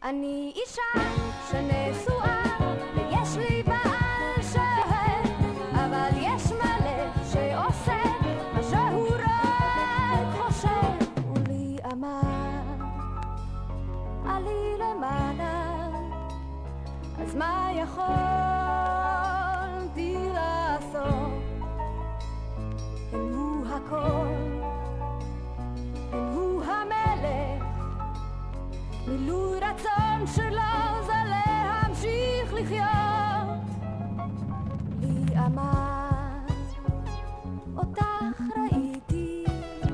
אני אישה שנשואה ויש לי בעל שאוהב, אבל יש מלא שעושה מה שהוא רק חושב. ולי אמר עלי למעלה, אז מה יכולתי לעשות? הוא הכל, הוא המלך, מילוי רצון שלו זה להמשיך לחיות. לי אמר אותך ראיתי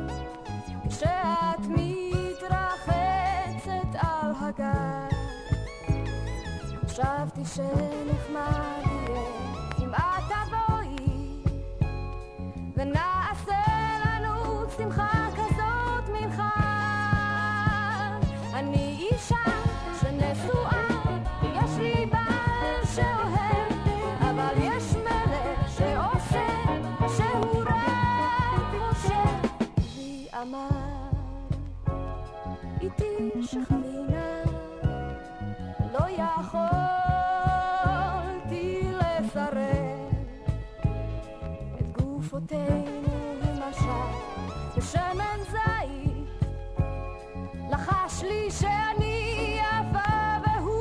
כשאת מתרחצת על הגג, חשבתי שנחמד יהיה אם את תבואי ונעשה לנו שמחה כזאת מנחה. אני אישה שנשואה ויש לי בעל שאוהב, אבל יש מלך שעושה שהוא רק חושב. לי אמר איתי שכנינה, לא יכולתי לסרב את גופותינו למשל בשמן זית, לחש לי שאני יפה והוא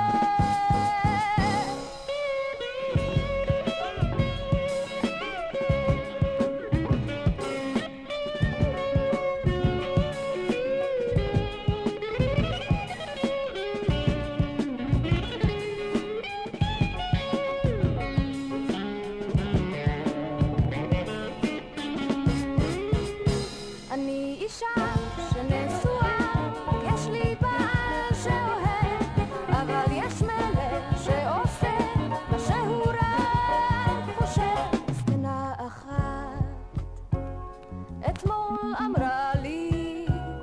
אני אישה שנשואה, יש לי בעל שאוהב, אבל יש מלך שעושה מה שהוא רק חושב. זקנה אחת אתמול אמרה לי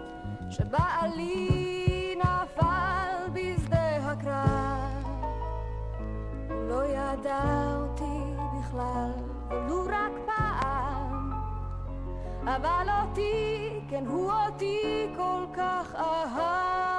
שבעלי נפל בשדה הקרב, הוא לא ידע אותי בכלל ולו רק פעם, אבל אותי, כן הוא אותי כל כך אהב.